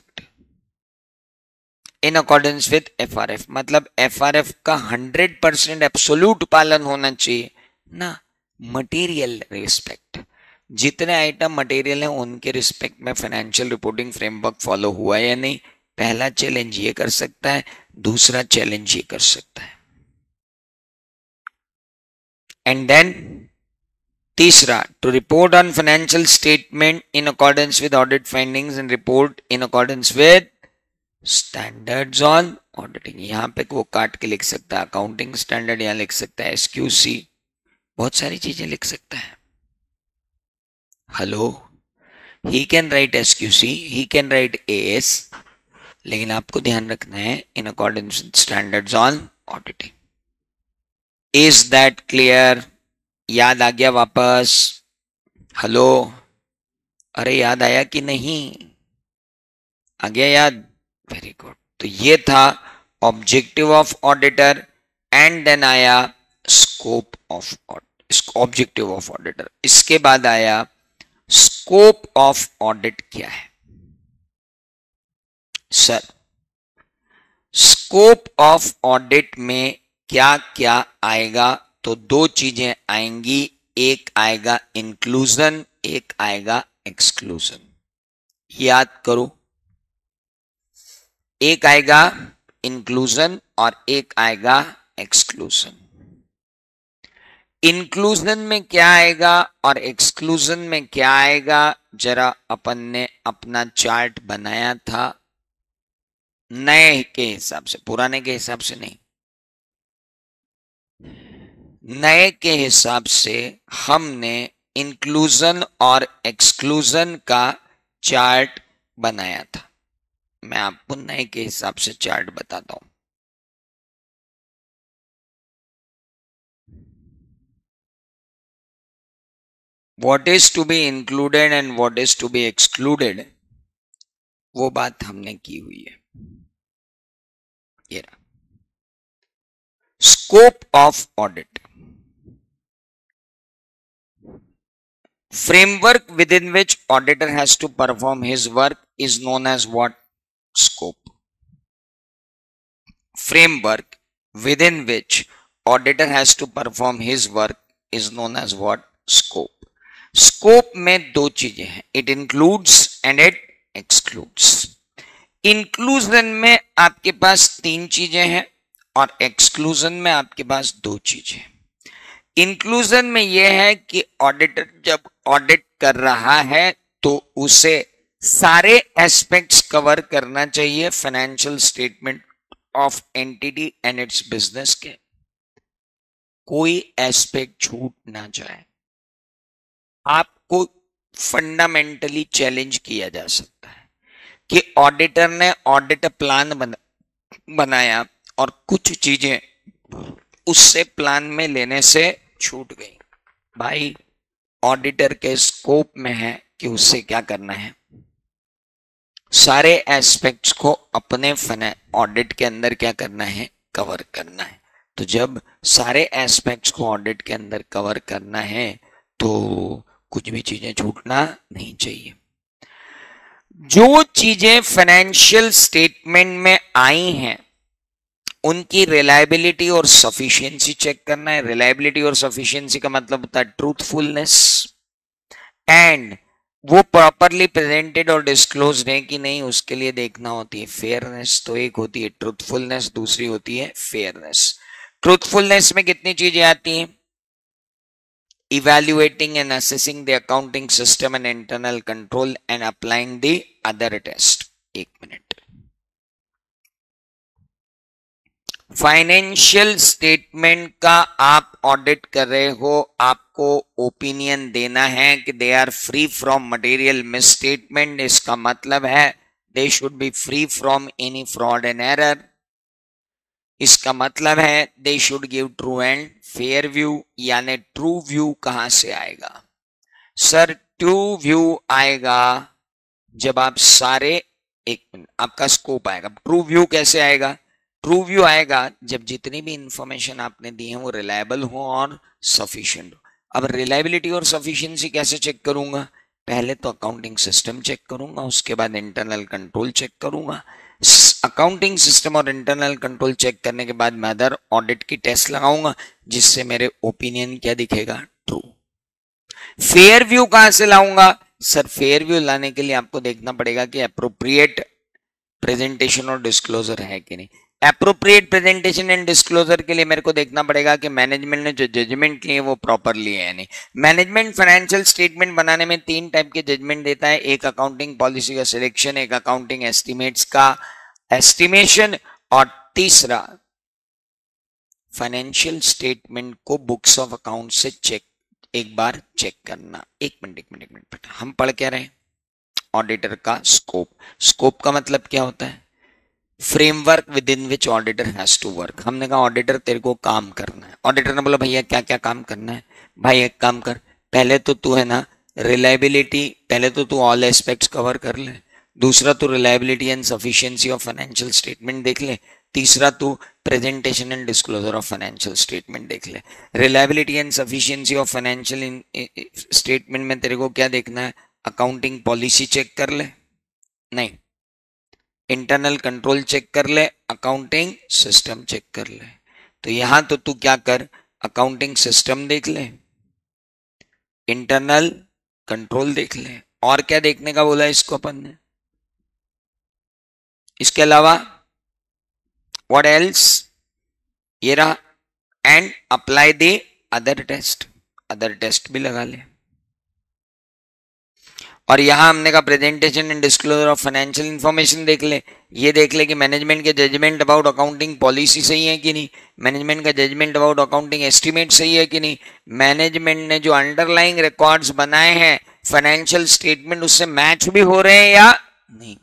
in accordance with FRF, मतलब एफआरएफ का 100% एब्सोल्यूट पालन होना चाहिए ना, मटेरियल रिस्पेक्ट, जितने आइटम मटेरियल हैं उनके रिस्पेक्ट में फाइनेंशियल रिपोर्टिंग फ्रेमवर्क फॉलो हुआ है या नहीं। पहला चैलेंज ये कर सकता है, दूसरा चैलेंज ये कर सकता है, एंड देन तीसरा, to report on financial statement in accordance with audit findings and report in accordance with standards on auditing. यहां पे वो काट के लिख सकता है अकाउंटिंग स्टैंडर्ड, यहां लिख सकता है एसक्यूसी, बहुत सारी चीजें लिख सकता है। Hello, he can write SQC, he can write AS, लेकिन आपको ध्यान रखना है in accordance with standards on auditing. Is that clear? याद आ गया वापस? हेलो, अरे याद आया कि नहीं? आ गया याद? Very good. तो ये था objective of auditor, and then आया scope of objective of auditor, इसके बाद आया स्कोप ऑफ ऑडिट क्या है। सर, स्कोप ऑफ ऑडिट में क्या क्या आएगा? तो दो चीजें आएंगी, एक आएगा इंक्लूजन, एक आएगा एक्सक्लूजन। याद करो, एक आएगा इंक्लूजन और एक आएगा एक्सक्लूजन। इंक्लूजन में क्या आएगा और एक्सक्लूजन में क्या आएगा, जरा अपन ने अपना चार्ट बनाया था नए के हिसाब से, पुराने के हिसाब से नहीं, नए के हिसाब से हमने इंक्लूजन और एक्सक्लूजन का चार्ट बनाया था। मैं आपको नए के हिसाब से चार्ट बताता हूं। What is to be included and what is to be excluded, वो बात हमने की हुई है। ये रहा scope of audit, framework within which auditor has to perform his work is known as what? Scope. Framework within which auditor has to perform his work is known as what? Scope. Scope में दो चीजें हैं, it includes and it excludes. Inclusion में आपके पास तीन चीजें हैं और exclusion में आपके पास दो चीजें हैं। इंक्लूजन में यह है कि ऑडिटर जब ऑडिट कर रहा है तो उसे सारे एस्पेक्ट्स कवर करना चाहिए financial statement of entity and its business के, कोई एस्पेक्ट छूट ना जाए। आपको फंडामेंटली चैलेंज किया जा सकता है कि ऑडिटर ने ऑडिट प्लान बनाया और कुछ चीजें उससे प्लान में लेने से छूट गई। भाई ऑडिटर के स्कोप में है कि उससे क्या करना है, सारे एस्पेक्ट्स को अपने ऑडिट के अंदर क्या करना है, कवर करना है। तो जब सारे एस्पेक्ट्स को ऑडिट के अंदर कवर करना है तो कुछ भी चीजें छूटना नहीं चाहिए। जो चीजें फाइनेंशियल स्टेटमेंट में आई हैं उनकी रिलायबिलिटी और सफिशिएंसी चेक करना है। रिलायबिलिटी और सफिशिएंसी का मतलब होता है ट्रूथफुलनेस, एंड वो प्रॉपरली प्रेजेंटेड और डिस्क्लोज्ड है कि नहीं, उसके लिए देखना होती है फेयरनेस। तो एक होती है ट्रूथफुलनेस, दूसरी होती है फेयरनेस। ट्रूथफुलनेस में कितनी चीजें आती हैं, evaluating and assessing the accounting system and internal control and applying the other test। एक मिनट, फाइनेंशियल स्टेटमेंट का आप ऑडिट कर रहे हो, आपको ओपिनियन देना है कि they are free from material misstatement. इसका मतलब है they should be free from any fraud and error. इसका मतलब है they should give true and fair view. यानी ट्रू व्यू कहां से आएगा सर, ट्रू व्यू आएगा जब आप सारे, एक मिनट, आपका स्कोप आएगा। ट्रू व्यू कैसे आएगा, ट्रू व्यू आएगा जब जितनी भी इंफॉर्मेशन आपने दी है वो रिलायबल हो और सफिशिएंट हो। अब रिलायबिलिटी और सफिशिएंसी कैसे चेक करूंगा, पहले तो अकाउंटिंग सिस्टम चेक करूंगा, उसके बाद इंटरनल कंट्रोल चेक करूंगा। अकाउंटिंग सिस्टम और इंटरनल कंट्रोल चेक करने के बाद मैं अदर ऑडिट की टेस्ट लगाऊंगा जिससे मेरे ओपिनियन क्या दिखेगा, ट्रू। फेयर व्यू कहां से लाऊंगा सर, फेयर व्यू लाने के लिए आपको देखना पड़ेगा कि एप्रोप्रिएट प्रेजेंटेशन और डिस्क्लोजर है कि नहीं। एप्रोप्रिएट प्रेजेंटेशन एंड डिस्क्लोजर के लिए मेरे को देखना पड़ेगा कि मैनेजमेंट ने जो जजमेंट लिए वो प्रॉपर लिए है नहीं। मैनेजमेंट फाइनेंशियल स्टेटमेंट बनाने में 3 टाइप के जजमेंट देता है, एक अकाउंटिंग पॉलिसी का सिलेक्शन, एक अकाउंटिंग एस्टिमेट्स का एस्टिमेशन, और तीसरा फाइनेंशियल स्टेटमेंट को बुक्स ऑफ अकाउंट से एक बार चेक करना। एक मिनट, हम पढ़ क्या रहे, ऑडिटर का स्कोप। स्कोप का मतलब क्या होता है, framework within which auditor has to work. हमने कहा ऑडिटर तेरे को काम करना है। ऑडिटर ने बोला भैया क्या क्या काम करना है, भाई एक काम कर, पहले तो तू है ना रिलायबिलिटी, पहले तो तू ऑल एस्पेक्ट्स कवर कर ले, दूसरा तू reliability and sufficiency of financial statement देख ले, तीसरा तू presentation and disclosure of financial statement देख ले। Reliability and sufficiency of financial statement में तेरे को क्या देखना है, अकाउंटिंग पॉलिसी चेक कर ले, नहीं, इंटरनल कंट्रोल चेक कर ले, अकाउंटिंग सिस्टम चेक कर ले। तो यहां तो तू क्या कर, अकाउंटिंग सिस्टम देख ले, इंटरनल कंट्रोल देख ले, और क्या देखने का बोला इसको अपन ने, इसके अलावा व्हाट एल्स, ये रहा, and apply the other test, other test भी लगा ले। और यहां हमने कहा presentation and disclosure of financial information देख ले, ये देख ले कि मैनेजमेंट के जजमेंट अबाउट अकाउंटिंग पॉलिसी सही है कि नहीं, मैनेजमेंट का जजमेंट अबाउट अकाउंटिंग एस्टिमेट सही है कि नहीं, मैनेजमेंट ने जो अंडरलाइंग रिकॉर्ड्स बनाए हैं फाइनेंशियल स्टेटमेंट उससे मैच भी हो रहे हैं या नहीं।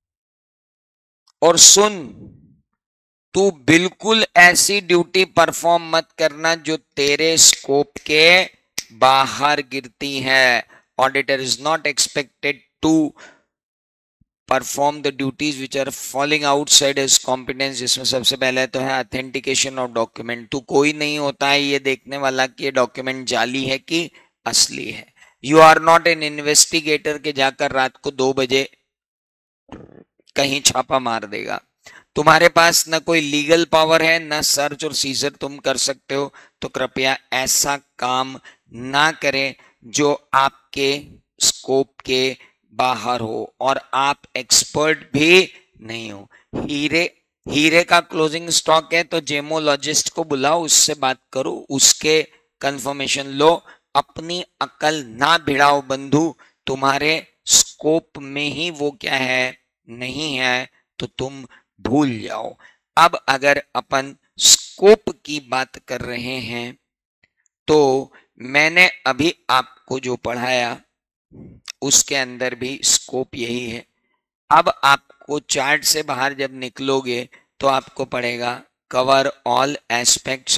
और सुन, तू बिल्कुल ऐसी ड्यूटी परफॉर्म मत करना जो तेरे स्कोप के बाहर गिरती है। Auditor is not expected to perform the duties which are falling outside his competence। जिसमें सबसे पहले तो है ऑथेंटिकेशन ऑफ डॉक्यूमेंट। तू कोई नहीं होता है ये देखने वाला कि ये डॉक्यूमेंट जाली है कि असली है। You are not an investigator के जाकर रात को 2 बजे कहीं छापा मार देगा। तुम्हारे पास ना कोई लीगल पावर है, ना सर्च और सीजर तुम कर सकते हो। तो कृपया ऐसा काम ना करें जो आपके स्कोप के बाहर हो और आप एक्सपर्ट भी नहीं हो। हीरे का क्लोजिंग स्टॉक है तो जेमोलॉजिस्ट को बुलाओ, उससे बात करो, उसके कंफर्मेशन लो। अपनी अकल ना भिड़ाओ बंधु, तुम्हारे स्कोप में ही वो क्या है नहीं है तो तुम भूल जाओ। अब अगर अपन स्कोप की बात कर रहे हैं तो मैंने अभी आपको जो पढ़ाया उसके अंदर भी स्कोप यही है। अब आपको चार्ट से बाहर जब निकलोगे तो आपको पड़ेगा cover all aspects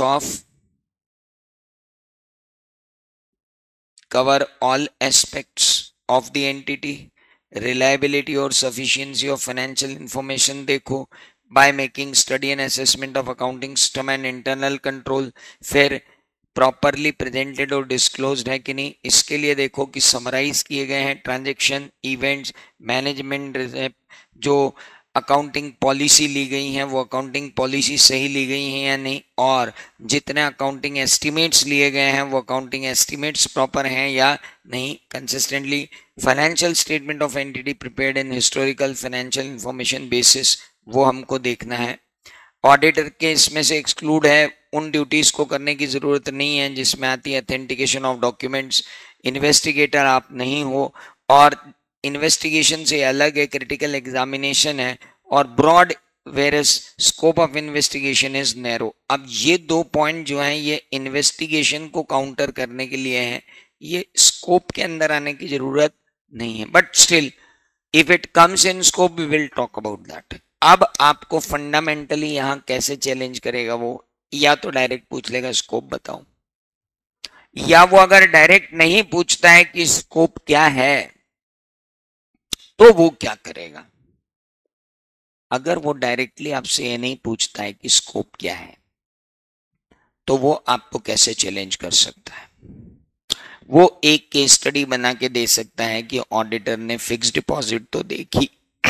of the entity, reliability और सफिशिएंसी ऑफ फाइनेंशियल इंफॉर्मेशन देखो, by making study and assessment of accounting system and internal control, फिर प्रॉपरली प्रेजेंटेड और डिस्क्लोज्ड है कि नहीं, इसके लिए देखो कि समराइज किए गए हैं ट्रांजैक्शन, इवेंट्स, मैनेजमेंट, जो अकाउंटिंग पॉलिसी ली गई हैं वो अकाउंटिंग पॉलिसी सही ली गई हैं या नहीं, और जितने अकाउंटिंग एस्टिमेट्स लिए गए हैं वो अकाउंटिंग एस्टिमेट्स प्रॉपर हैं या नहीं, consistently financial statement of entity prepared in historical financial information basis, वो हमको देखना है। ऑडिटर के इसमें से एक्सक्लूड है, उन ड्यूटीज को करने की जरूरत नहीं है जिसमें आती है अथेंटिकेशन ऑफ डॉक्यूमेंट्स, इन्वेस्टिगेटर आप नहीं हो, और इन्वेस्टिगेशन से अलग है क्रिटिकल एग्जामिनेशन है, और broad versus scope of investigation is narrow. अब ये दो पॉइंट जो हैं ये इन्वेस्टिगेशन को काउंटर करने के लिए हैं, ये स्कोप के अंदर आने की जरूरत नहीं है, but still if it comes in scope we will talk about that. अब आपको फंडामेंटली यहां कैसे चैलेंज करेगा वो, या तो डायरेक्ट पूछ लेगा स्कोप बताओ, या वो अगर डायरेक्ट नहीं पूछता है कि स्कोप क्या है तो वो क्या करेगा। अगर वो डायरेक्टली आपसे ये नहीं पूछता है कि स्कोप क्या है तो वो आपको कैसे चैलेंज कर सकता है, वो एक केस स्टडी बना के दे सकता है कि ऑडिटर ने फिक्स डिपॉजिट तो देखी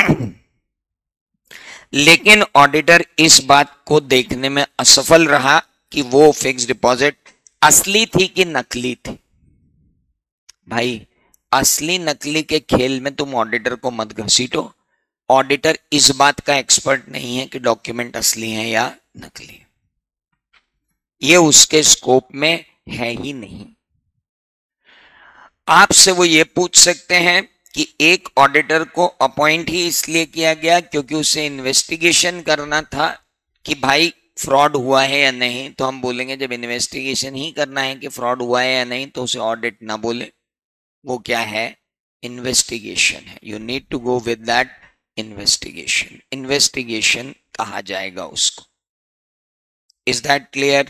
लेकिन ऑडिटर इस बात को देखने में असफल रहा कि वो फिक्स डिपॉजिट असली थी कि नकली थी। भाई असली नकली के खेल में तुम ऑडिटर को मत घसीटो, ऑडिटर इस बात का एक्सपर्ट नहीं है कि डॉक्यूमेंट असली है या नकली, ये उसके स्कोप में है ही नहीं। आपसे वो ये पूछ सकते हैं कि एक ऑडिटर को अपॉइंट ही इसलिए किया गया क्योंकि उसे इन्वेस्टिगेशन करना था कि भाई फ्रॉड हुआ है या नहीं, तो हम बोलेंगे जब इन्वेस्टिगेशन ही करना है कि फ्रॉड हुआ है या नहीं तो उसे ऑडिट ना बोले, वो क्या है, इन्वेस्टिगेशन है। You need to go with that, investigation, investigation कहा जाएगा उसको। Is that clear?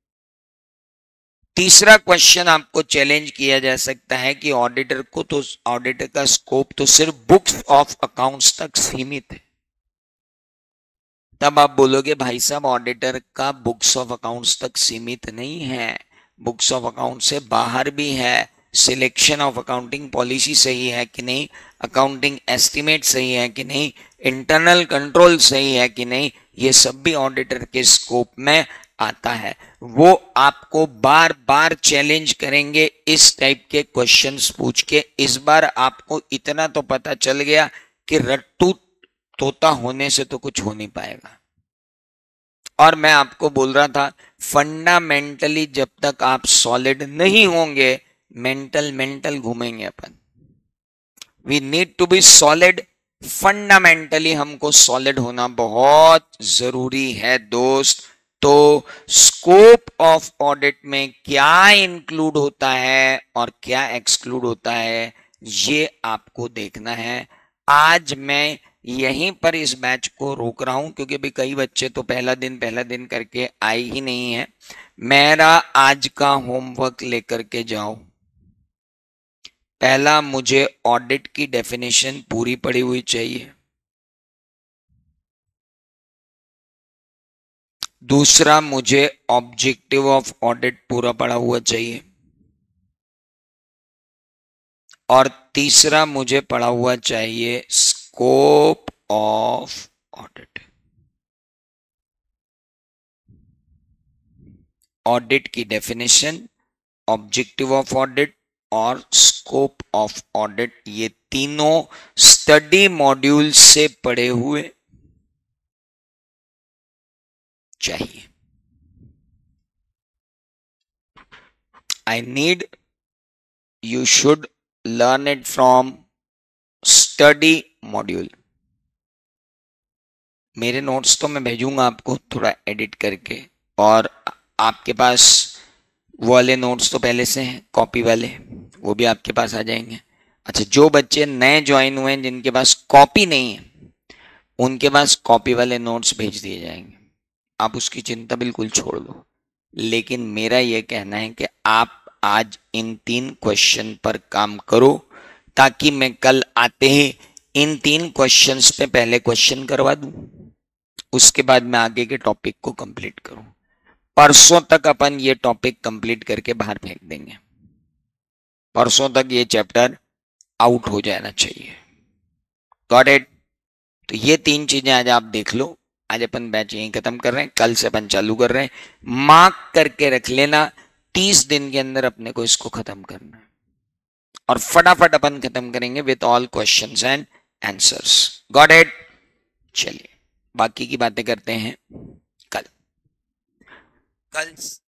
तीसरा क्वेश्चन आपको चैलेंज किया जा सकता है कि ऑडिटर को तो, ऑडिटर का स्कोप तो सिर्फ बुक्स ऑफ अकाउंट्स तक सीमित है। तब आप बोलोगे भाई साहब ऑडिटर का बुक्स ऑफ अकाउंट्स तक सीमित नहीं है, बुक्स ऑफ अकाउंट से बाहर भी है, सिलेक्शन ऑफ अकाउंटिंग पॉलिसी सही है कि नहीं, अकाउंटिंग एस्टिमेट सही है कि नहीं, इंटरनल कंट्रोल सही है कि नहीं, ये सब भी ऑडिटर के स्कोप में आता है। वो आपको बार बार चैलेंज करेंगे इस टाइप के क्वेश्चंस पूछ के। इस बार आपको इतना तो पता चल गया कि रट्टू तोता होने से तो कुछ हो नहीं पाएगा। और मैं आपको बोल रहा था फंडामेंटली जब तक आप सॉलिड नहीं होंगे मेंटल घूमेंगे अपन। We need to be solid, fundamentally हमको सॉलिड होना बहुत जरूरी है दोस्त। तो स्कोप ऑफ ऑडिट में क्या इंक्लूड होता है और क्या एक्सक्लूड होता है ये आपको देखना है। आज मैं यहीं पर इस बैच को रोक रहा हूं क्योंकि अभी कई बच्चे तो पहला दिन करके आए ही नहीं है। मेरा आज का होमवर्क लेकर के जाओ। पहला, मुझे ऑडिट की डेफिनेशन पूरी पड़ी हुई चाहिए। दूसरा, मुझे ऑब्जेक्टिव ऑफ ऑडिट पूरा पड़ा हुआ चाहिए। और तीसरा, मुझे पड़ा हुआ चाहिए स्कोप ऑफ ऑडिट। ऑडिट की डेफिनेशन, ऑब्जेक्टिव ऑफ ऑडिट और स्कोप ऑफ ऑडिट, ये तीनों स्टडी मॉड्यूल से पढ़े हुए चाहिए। I need, you should learn it from study module। मेरे नोट्स तो मैं भेजूंगा आपको थोड़ा एडिट करके, और आपके पास वो वाले नोट्स तो पहले से हैं कॉपी वाले, वो भी आपके पास आ जाएंगे। अच्छा, जो बच्चे नए ज्वाइन हुए हैं जिनके पास कॉपी नहीं है, उनके पास कॉपी वाले नोट्स भेज दिए जाएंगे, आप उसकी चिंता बिल्कुल छोड़ दो। लेकिन मेरा यह कहना है कि आप आज इन 3 क्वेश्चन पर काम करो, ताकि मैं कल आते ही इन 3 क्वेश्चंस पे पहले क्वेश्चन करवा दूं, उसके बाद मैं आगे के टॉपिक को कंप्लीट करूं। परसों तक अपन ये टॉपिक कंप्लीट करके बाहर फेंक देंगे, परसों तक ये चैप्टर आउट हो जाना चाहिए। Got it? तो ये 3 चीजें आज आप देख लो। आज अपन बैच यहीं खत्म कर रहे हैं, कल से अपन चालू कर रहे हैं। मार्क करके रख लेना, 30 दिन के अंदर अपने को इसको खत्म करना है, और फटाफट अपन खत्म करेंगे with all questions and answers. Got it? चलिए बाकी की बातें करते हैं कल। कल